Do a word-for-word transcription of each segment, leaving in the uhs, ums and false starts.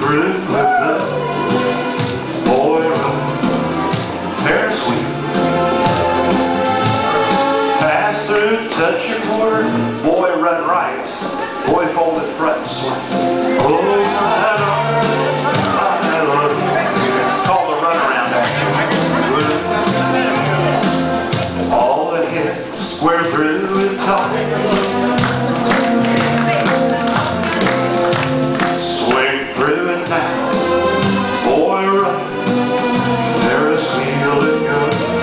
through with the boy run Ferris wheel. Pass through, touch your quarter, boy run right, boy fold it front and swing. Oh my darling, I love you. It's called the runaround action. All the heads square through and top. Swing through and back, boy run, Ferris wheel and go.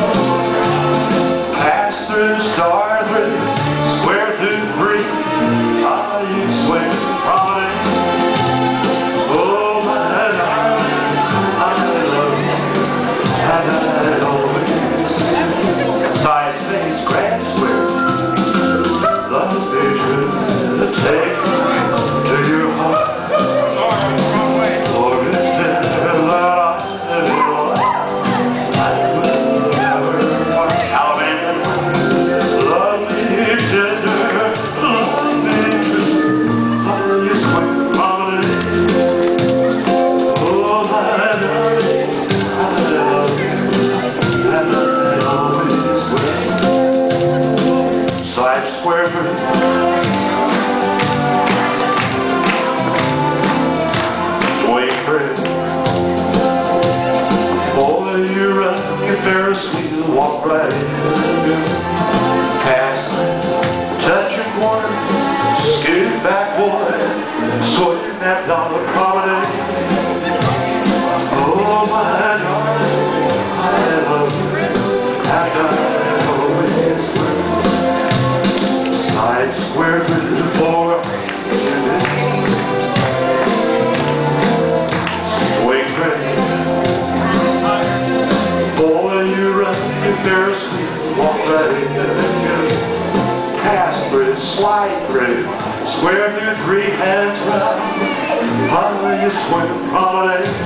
Pass through, star through, square through three. Ah, you swing promenade. Oh my darling, I love you, and I always. Side face, Krebs square, the vision to take to your heart. For it's there that I belong. I will never part. Alabama, love me tender, love me true. Oh, you swing promenade. Oh, my darling, I love you, and I always will. Side square through. Swing through. Boy, you run your Ferris wheel, walk right in and go. Pass, touch your corner, scoot back, boy, swing that dollar promenade. Oh, my darling, I love you, and I always will. Side square through the floor. Swing through. Boy, you run your Ferris wheel, walk right in and go. Pass through, slide through, square through three hands round. How you swing promenade.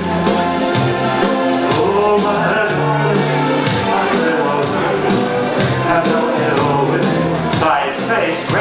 Oh, my darling, I love you, and I always. Side face.